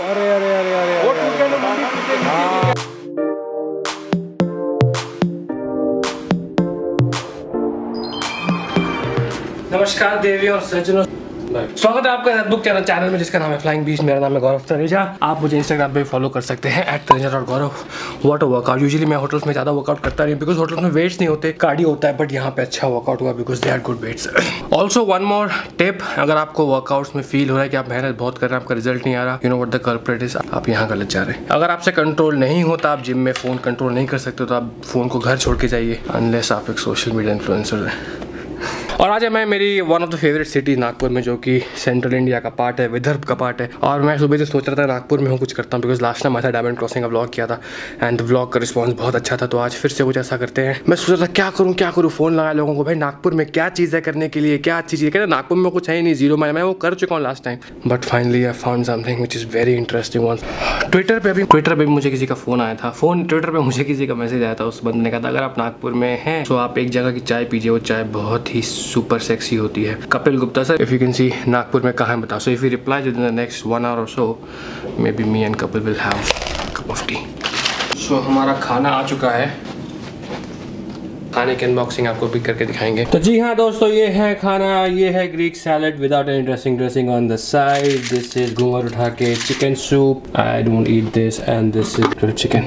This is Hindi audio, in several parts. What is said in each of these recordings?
अरे अरे अरे अरे वो टूट गया ना। नमस्कार देवी और सज्जनों, स्वागत है आपका बुक चैनल में जिसका नाम है फ्लाइंग बीस्ट। मेरा नाम है गौरव तनेजा। आप मुझे इंस्टाग्राम पे फॉलो कर सकते हैं @taneja.gaurav। What a workout. Usually मैं होटल्स में ज़्यादा वर्कआउट करता नहीं बिकॉज होटल्स में वेट्स नहीं होते, कार्डियो होता है, बट यहाँ पे अच्छा वर्कआउट हुआ because they are good weights. Also one more tip, अगर आपको वर्कआउट्स में फील हो रहा है कि आप मेहनत बहुत कर रहे हैं, आपका रिजल्ट नहीं आ रहा, you know what the culprit is, आप यहाँ गलत जा रहे हैं। अगर आपसे कंट्रोल नहीं होता, आप जिम में फ़ोन कंट्रोल नहीं कर सकते, तो आप फ़ोन को घर छोड़ के जाइए, अनलेस आप एक सोशल मीडिया इन्फ्लुएंसर हैं। और आज है मैं मेरी one of the favourite city Nagpur में, जो कि सेंट्रल इंडिया का पार्ट है, विदर्भ का पार्ट है। और मैं सुबह से सोच रहा था नागपुर में हूँ कुछ करता हूँ बिकॉज लास्ट टाइम मैं डायमंड क्रॉसिंग का व्लॉग किया था एंड व्लॉग का रिस्पांस बहुत अच्छा था। तो आज फिर से कुछ ऐसा करते हैं। मैं सोच रहा था क्या करूँ, फ़ोन लगाया लोगों को, भाई नागपुर में क्या चीज़ है करने के लिए, क्या अच्छी चीज़ है। कहते नागपुर में कुछ है ही नहीं, जीरो मैं वो कर चुका हूँ last time, but finally I found something which is very interesting one. Twitter पे भी मुझे किसी का फ़ोन आया था, ट्विटर पे मुझे किसी का मैसेज आया था। उस बंदे ने कहा था अगर आप नागपुर में हैं तो आप एक जगह की चाय पीजिए, वो चाय बहुत ही सुपर सेक्सी होती है। Kapil Gupta sir, if you can see Nagpur में कहाँ है बताओ। So if you reply within the next 1 hour और so, maybe me and Kapil will have cup of tea. So हमारा खाना आ चुका है, खाने की अनबॉक्सिंग आपको भी करके दिखाएंगे। तो जी हाँ दोस्तों, ये है खाना। ये है Greek salad without any dressing on the side. This is घूंघट उठा के chicken soup. I don't eat this and this is grilled chicken.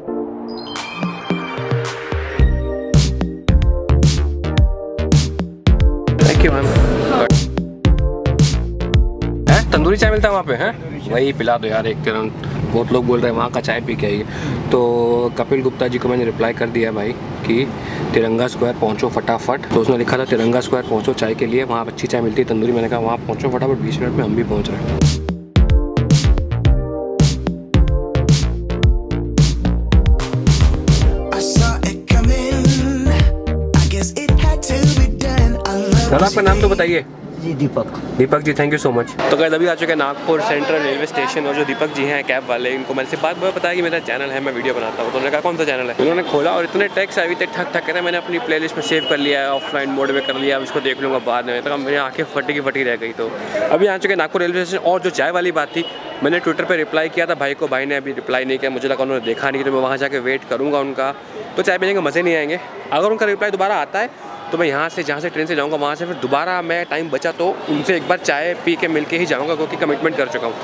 Tandoori चाय मिलता है वहाँ पे, हैं? वही पिला दो यार एक। बहुत लोग बोल रहे हैं वहाँ का चाय पी के आइए। तो कपिल गुप्ता जी को मैंने रिप्लाई कर दिया भाई कि तिरंगा स्क्वायर पहुँचो फटाफट। तो उसने लिखा था तिरंगा स्क्वायर पहुँचो चाय के लिए, वहाँ अच्छी चाय मिलती है तंदूरी। मैंने कहा वहाँ पहुँचो फटाफट, 20 मिनट में हम भी पहुँच रहे हैं। दादा आपका नाम तो बताइए। Deepak ji, thank you so much. तो गाइस अभी आ चुके हैं नागपुर सेंट्रल रेलवे स्टेशन। और जो दीपक जी हैं कैब वाले, इनको मैंने सिर्फ बात बताया कि मेरा चैनल है, मैं वीडियो बनाता हूँ। तो उन्होंने कहा कौन सा चैनल है। उन्होंने खोला और इतने टैक्स अभी तक ठक ठक करे। मैंने अपनी प्लेलिस्ट में सेव कर लिया है, ऑफलाइन मोड में कर लिया, अब इसको देख लूँगा बाद में। तो मेरी आँखें फटी रह गई। तो अभी आ चुके हैं नागपुर रेलवे स्टेशन। और जो चाय वाली बात थी, मैंने ट्विटर पर रिप्लाई किया था भाई को, भाई ने अभी रिप्लाई नहीं किया। मुझे लगा उन्होंने देखा नहीं, तो मैं वहाँ जाकर वेट करूँगा उनका। तो चाय पीने के मज़े नहीं आएंगे। अगर उनका रिप्लाई दोबारा आता है तो मैं यहाँ से जहाँ से ट्रेन से जाऊँगा वहाँ से फिर दोबारा मैं टाइम बचा तो उनसे एक बार चाय पी के मिल के ही जाऊँगा, क्योंकि कमिटमेंट कर चुका हूँ।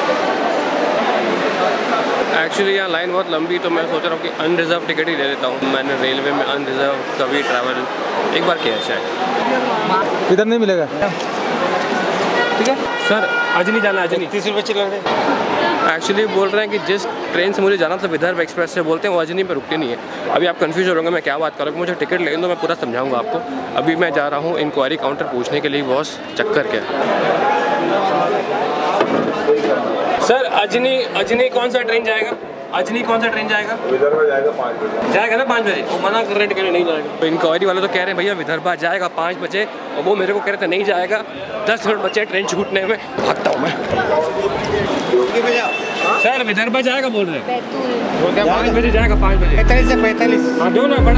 एक्चुअली यहाँ लाइन बहुत लंबी, तो मैं सोच रहा हूँ कि अनरिजर्व टिकट ही ले लेता हूँ। मैंने रेलवे में अनरिजर्व कभी ट्रैवल एक बार किया है शायद। इधर नहीं मिलेगा, ठीक है सर। अजनी जाना, अजनी 30 रुपये चल रहे हैं। एक्चुअली बोल रहे हैं कि जिस ट्रेन से मुझे जाना था विदर्भ एक्सप्रेस से, बोलते हैं वो अजनी पे रुकती नहीं है। अभी आप कंफ्यूज हो रहे होंगे मैं क्या बात कर रहा हूँ। मुझे टिकट लेकिन तो मैं पूरा समझाऊंगा आपको। अभी मैं जा रहा हूँ इंक्वायरी काउंटर पूछने के लिए बॉस चक्कर क्या। सर अजनी कौन सा ट्रेन जाएगा? अजनी कौन सा ट्रेन जाएगा? विदर्भ जाएगा 5 बजे। जाएगा ना 5 बजे? वो मना कर रहे हैं टिकट नहीं जाएगा। तो इंक्वायरी वाले तो कह रहे हैं भैया विदर्भ जाएगा 5 बजे, और वो मेरे को कह रहे थे नहीं जाएगा, 10 मिनट बचे ट्रेन छूटने में। भागता हूँ मैं। सर विदर्भ जाएगा बोल रहे हैं, 5 बजे जाएगा, 5 बजे 45 से 45। हाँ दो ना,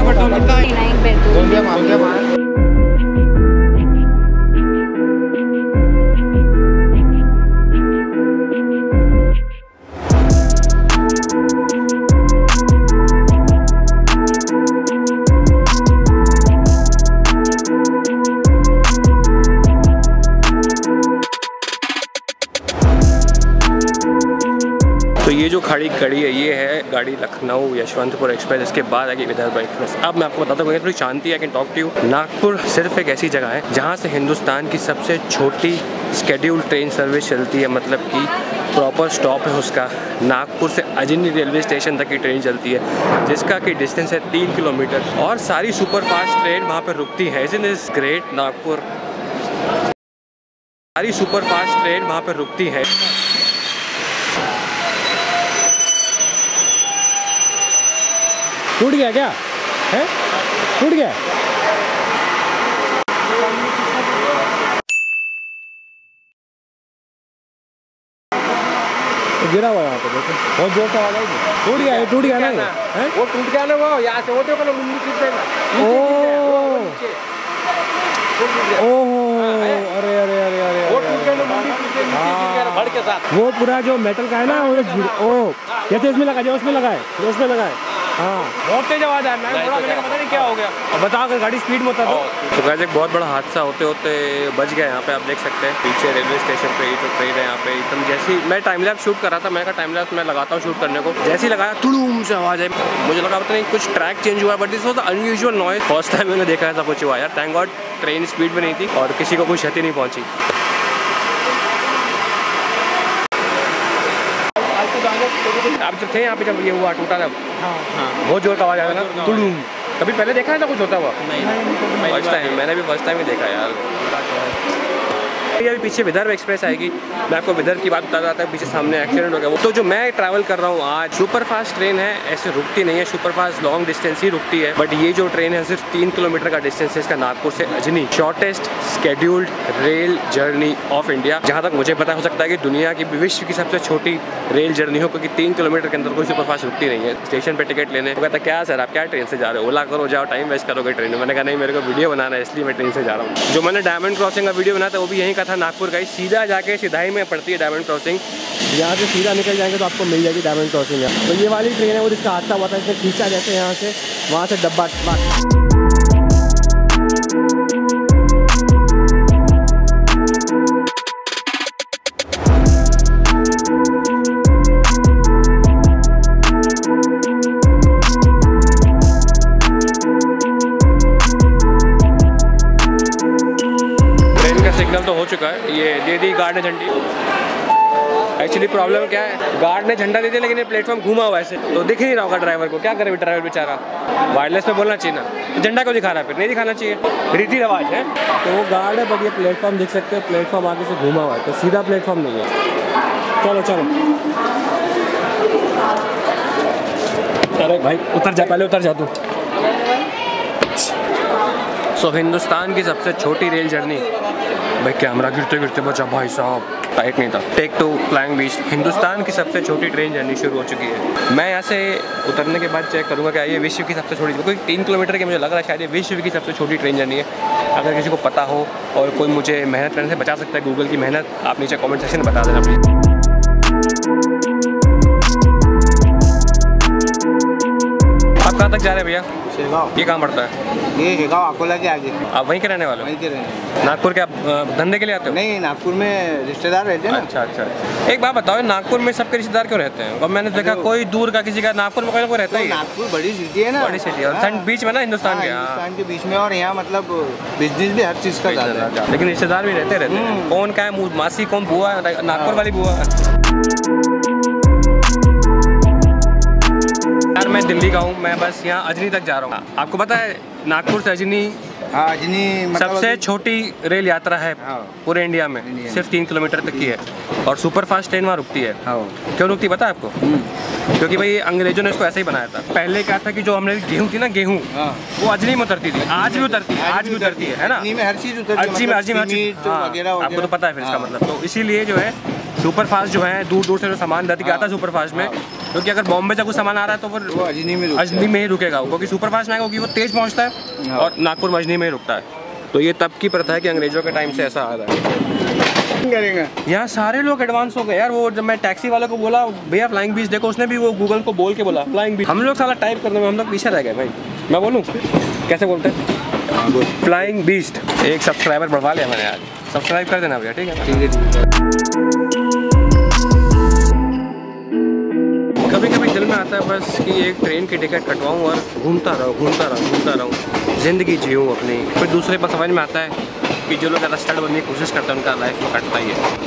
फटाफट। तो ये जो खड़ी है ये है गाड़ी लखनऊ यशवंतपुर एक्सप्रेस। इसके बाद आगे विदर्भ एक्सप्रेस। अब मैं आपको बताता हूँ थोड़ी शांति, I can talk to you. Nagpur सिर्फ एक ऐसी जगह है जहाँ से हिंदुस्तान की सबसे छोटी स्केड्यूल ट्रेन सर्विस चलती है, मतलब कि प्रॉपर स्टॉप है उसका। नागपुर से अजनी रेलवे स्टेशन तक की ट्रेन चलती है, जिसका कि डिस्टेंस है 3 किलोमीटर, और सारी सुपरफास्ट ट्रेन वहाँ पर रुकती है। Isn't this great? नागपुर सारी सुपरफास्ट ट्रेन वहाँ पर रुकती है। टूट गया क्या है? टूट गया? गिरा हुआ यहाँ पे देखो, बहुत जोर से आवाज आई। टूट गया ना ये? वो टूट गया ना, वो यहाँ से वो देखो ना, नीचे टूट जाएगा। ओह अरे अरे अरे अरे के साथ वो पूरा जो मेटल का है ना वो जैसे इसमें लगा, जो उसमें लगा है, जो उसमें लगा है। हाँ बहुत तेज आवाज आ रहा है, थोड़ा मेरे को पता नहीं क्या हो गया। अब बताओ अगर गाड़ी स्पीड में होता तो गाइस एक बहुत बड़ा हादसा होते होते बच गया। यहाँ पे आप देख सकते हैं पीछे रेलवे स्टेशन पे जो ट्रेन है यहाँ पे एकदम जैसी मैं टाइम लैप्स शूट कर रहा था, मैं कहा टाइम लैप्स मैं लगाता हूँ शूट करने को, जैसे ही लगाया तुड़ूम से आवाज आई, मुझे लगा पता नहीं कुछ ट्रैक चेंज हुआ, but this was unusual noise. First time मैंने देखा ऐसा कुछ हुआ यार। थैंक गॉड ट्रेन स्पीड में नहीं थी और किसी को कोई क्षति नहीं पहुंची। आप जब थे यहाँ पे जब ये हुआ टूटा जब, बहुत जोर का आवाज आया ना तुड़ूम, कभी पहले देखा है था कुछ होता हुआ? नहीं फर्स्ट टाइम, मैंने भी फर्स्ट टाइम ही देखा यार। अभी पीछे विदर्भ एक्सप्रेस आएगी, मैं आपको विदर्भ की बात बता रहा था, पीछे सामने एक्सीडेंट हो गया। तो जो मैं ट्रैवल कर रहा हूँ आज, सुपर फास्ट ट्रेन है, ऐसे रुकती नहीं है, सुपर फास्ट लॉन्ग डिस्टेंस ही रुकती है, बट ये जो ट्रेन है सिर्फ 3 किलोमीटर का डिस्टेंस है इसका, नागपुर से Ajni. Shortest scheduled rail journey of India, जहाँ तक मुझे पता हो सकता है कि दुनिया की विश्व की सबसे छोटी रेल जर्नी हो, क्योंकि 3 किलोमीटर के अंदर कोई सुपर फास्ट रुकती नहीं है। स्टेशन पे टिकट लेने वो कहता क्या सर आप क्या ट्रेन से जा रहे हो, ओला करो जाओ, टाइम वेस्ट करोगे ट्रेन में। मैंने कहा नहीं मेरे को वीडियो बनाना है इसलिए मैं ट्रेन से जा रहा हूँ। जो मैंने डायमंड क्रॉसिंग का वीडियो बनाया था वो भी यहीं का था, नागपुर का ही। सीधा जाके सिधाई में पड़ती है डायमंड क्रॉसिंग, यहाँ से सीधा निकल जाएंगे तो आपको मिल जाएगी डायमंड क्रॉसिंग। तो ये वाली ट्रेन है वो जिसका हादसा हुआ था, इसने खींचा जैसे यहाँ से, वहाँ से डब्बा सिग्नल तो हो चुका है, ये दे दी गार्ड ने झंडी। एक्चुअली प्रॉब्लम क्या है, गार्ड ने झंडा दे दिया लेकिन ये प्लेटफॉर्म घूमा हुआ ऐसे, तो दिख ही नहीं रहा होगा ड्राइवर को, क्या करे ड्राइवर बेचारा। वायरलेस में बोलना चाहिए ना, तो झंडा क्यों दिखा रहा है, फिर नहीं दिखाना चाहिए, रीति रिवाज है। तो वो गार्ड है, बट ये प्लेटफॉर्म देख सकते हो, प्लेटफॉर्म आगे से घूमा हुआ है, तो सीधा प्लेटफॉर्म नहीं है। चलो चलो, अरे भाई उतर जा, पहले उतर जा तू। सो हिंदुस्तान की सबसे छोटी रेल जर्नी, भाई कैमरा गिरते गिरते बचा भाई साहब, टाइट नहीं था। टेक 2 फ्लाइंग बीच, हिंदुस्तान की सबसे छोटी ट्रेन जर्नी शुरू हो चुकी है। मैं यहाँ से उतरने के बाद चेक करूँगा क्या ये विश्व की सबसे छोटी, कोई 3 किलोमीटर की मुझे लग रहा है शायद ये विश्व की सबसे छोटी ट्रेन जर्नी है। अगर किसी को पता हो और कोई मुझे मेहनत करने से बचा सकता है, गूगल की मेहनत, आप नीचे कॉमेंट सेक्शन में बता देना प्लीज़। आप कहाँ तक जा रहे हैं भैया? ये कहाँ पड़ता है? ये शेगांव अकोला के आगे। आप वहीं के रहने वाले हो? वहीं के रहने। नागपुर के आप धंधे के लिए आते हो? नहीं, नागपुर में रिश्तेदार रहते हैं ना। अच्छा अच्छा। एक बात बताओ, नागपुर में सबके रिश्तेदार क्यों रहते हैं? अब मैंने देखा कोई दूर का किसी का नागपुर में कोई रहता ही है। नागपुर बड़ी सिटी है ना, बड़ी सिटी है और बीच में ना हिंदुस्तान के बीच में, और यहाँ मतलब बिजनेस भी हर चीज़ का ज़्यादा है, लेकिन रिश्तेदार भी रहते हैं। कौन क्या है, मासी कौन, बुआ, नागपुर वाली बुआ। यार मैं दिल्ली का हूँ, मैं बस यहाँ अजनी तक जा रहा हूँ। आपको पता है नागपुर से अजनी, अजनी मतलब सबसे छोटी रेल यात्रा है पूरे इंडिया में, सिर्फ 3 किलोमीटर तक की है, और सुपर फास्ट ट्रेन वहाँ रुकती है। क्यों रुकती है पता है आपको? क्योंकि भाई अंग्रेजों ने इसको ऐसे ही बनाया था। पहले क्या था कि जो हमने गेहूँ थी ना, गेहूँ वो अजनी में उतरती थी, आज भी उतरती है, आज भी उतरती है ना, हर चीज़ उतरती है, आपको तो पता है फिर इसका मतलब। तो इसीलिए जो है सुपर फास्ट जो है दूर दूर से जो सामान लद के आता है सुपर फास्ट में, क्योंकि अगर बॉम्बे से कुछ सामान आ रहा है तो फिर वो अजनी में ही रुकेगा, क्योंकि सुपर फास्ट में आएगा क्योंकि वो तेज पहुंचता है, और नागपुर में अजनी में ही रुकता है। तो ये तब की प्रथा है कि अंग्रेजों के टाइम से ऐसा आ रहा है। यहाँ सारे लोग एडवांस हो गए यार। वो जब मैं टैक्सी वाले को बोला भैया फ्लाइंग बीच देखो, उसने भी वो गूगल को बोल के बोला फ्लाइंग बीच। हम लोग साला टाइप करने में हम लोग पीछे रह गए भाई। मैं बोलूँ कैसे बोलते हैं? Flying beast. एक सब्सक्राइबर बढ़वा लिया मैंने आज, सब्सक्राइब कर देना भैया, ठीक है? ठीक है। कभी कभी दिल में आता है बस कि एक ट्रेन की टिकट कटवाऊँ और घूमता रहूँ, ज़िंदगी जीऊँ अपनी। फिर दूसरे पर समझ में आता है कि जो लोग स्टार्ट बनने की कोशिश करते हैं उनका लाइफ में कटता ही है।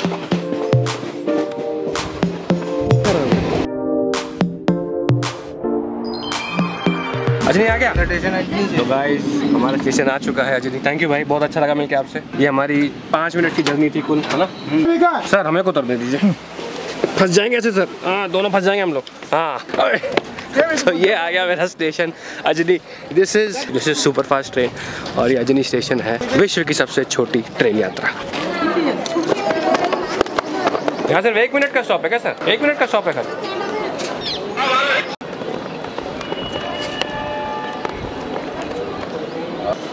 अजनी आ गया तो गाइस, हमारा स्टेशन आ चुका है अजनी। थैंक यू भाई, बहुत अच्छा लगा मिलकर आपसे। ये हमारी 5 मिनट की जर्नी थी कुल, है ना? सर हमें को उतर दे दीजिए, फंस जाएंगे ऐसे सर। हाँ दोनों फंस जाएंगे हम लोग। हाँ तो ये आ गया मेरा station Ajni. This is super fast train, और ये अजनी स्टेशन है विश्व की सबसे छोटी ट्रेन यात्रा। यहाँ सिर्फ 1 मिनट का स्टॉप है क्या सर? 1 मिनट का स्टॉप है सर।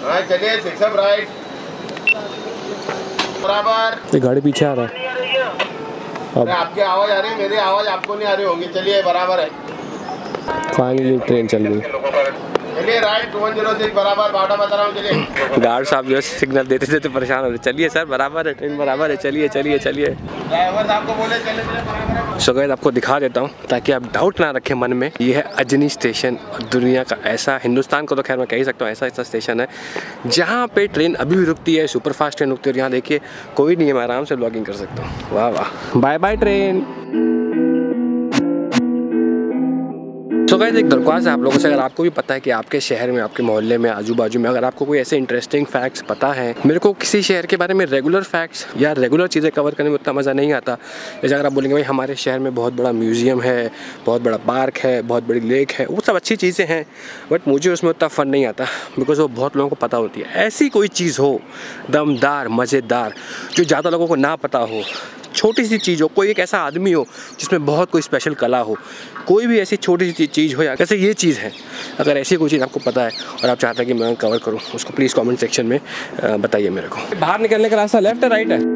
हाँ चलिए 6 अप राइट बराबर। ये गाड़ी पीछे आ रहा है। अरे आपकी आवाज़ आ रही है, मेरी आवाज़ आपको नहीं आ रही होगी। चलिए बराबर है। फाइनली ट्रेन चल रही है। चलिए राइट 2106 बराबर। बाटा बता रहा हूँ। चलिए गार्ड साहब जो है सिग्नल देते देते परेशान हो रहे। चलिए सर बराबर है, ट्रेन बराबर है, चलिए चलिए चलिए। ड्राइवर साहब को बोले चलिए बराबर है। सो गाइस आपको दिखा देता हूँ ताकि आप डाउट ना रखें मन में। ये है अजनी स्टेशन और दुनिया का ऐसा, हिंदुस्तान को तो खैर मैं कह ही सकता हूँ, ऐसा स्टेशन है जहाँ पे ट्रेन अभी भी रुकती है, सुपरफास्ट ट्रेन रुकती है। और यहाँ देखिए कोई नहीं है, मैं आराम से ब्लॉगिंग कर सकता हूँ। वाह वाह, बाय बाय ट्रेन। तो गाइस एक दरख्वास्त है आप लोगों से, अगर आपको भी पता है कि आपके शहर में, आपके मोहल्ले में, आजू बाजू में अगर आपको कोई ऐसे इंटरेस्टिंग फैक्ट्स पता है, मेरे को किसी शहर के बारे में रेगुलर फैक्ट्स या रेगुलर चीज़ें कवर करने में उतना मज़ा नहीं आता। जैसे अगर आप बोलेंगे भाई हमारे शहर में बहुत बड़ा म्यूज़ियम है, बहुत बड़ा पार्क है, बहुत बड़ी लेक है, वो सब अच्छी चीज़ें हैं, बट मुझे उसमें उतना फ़न नहीं आता बिकॉज वो बहुत लोगों को पता होती है। ऐसी कोई चीज़ हो दमदार, मज़ेदार, जो ज़्यादा लोगों को ना पता हो, छोटी सी चीज़ हो, कोई एक ऐसा आदमी हो जिसमें बहुत कोई स्पेशल कला हो, कोई भी ऐसी छोटी सी चीज़ हो, या जैसे ये चीज़ है, अगर ऐसी कोई चीज़ आपको पता है और आप चाहते हैं कि मैं कवर करूँ, उसको प्लीज़ कमेंट सेक्शन में बताइए मेरे को। बाहर निकलने का रास्ता लेफ्ट है राइट है?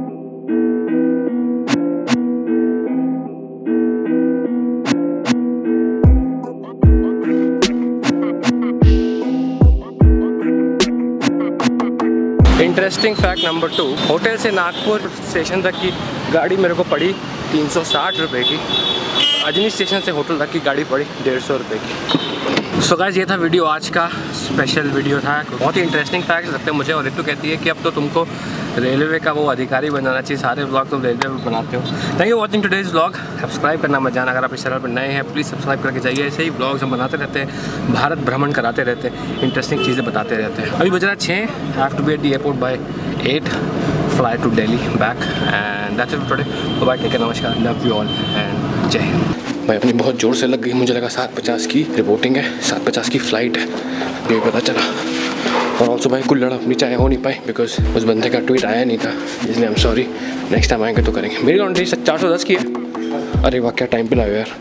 इंटरेस्टिंग फैक्ट नंबर 2, होटल से नागपुर स्टेशन तक की गाड़ी मेरे को पड़ी 360 रुपये की। अजनी स्टेशन से होटल तक की गाड़ी पड़ी 150 रुपये की। सो गाइस ये था वीडियो, आज का स्पेशल वीडियो था। बहुत ही इंटरेस्टिंग फैक्ट्स लगते हैं मुझे। और रितु कहती है कि अब तो तुमको रेलवे का वो अधिकारी बनाना चाहिए, सारे व्लॉग तुम रेलवे में बनाते हो। Thank you watching today's vlog. Subscribe करना मत जाना, अगर आप इस चैनल पर नए हैं प्लीज़ सब्सक्राइब करके जाइए। ऐसे ही व्लॉग्स हम बनाते रहते हैं, भारत भ्रमण कराते रहते हैं, इंटरेस्टिंग चीज़ें बताते रहते हैं। अभी बज रहा 6, have to be at the airport by 8, fly to Delhi back and that's it today. Bye, take care, नमस्कार, लव यू ऑल एंड जय हिंद। भाई अपनी बहुत ज़ोर से लग गई, मुझे लगा 7:50 की रिपोर्टिंग है, 7:50 की फ़्लाइट है, ये पता चला। और ऑल्सो भाई कुल्लड़ अपनी चाय हो नहीं पाई बिकॉज उस बंदे का ट्वीट आया नहीं था, इसलिए I am sorry. Next time आएंगे तो करेंगे। मेरी लॉन्ड्री 410 की है। अरे वाह क्या टाइम पे लाओ यार।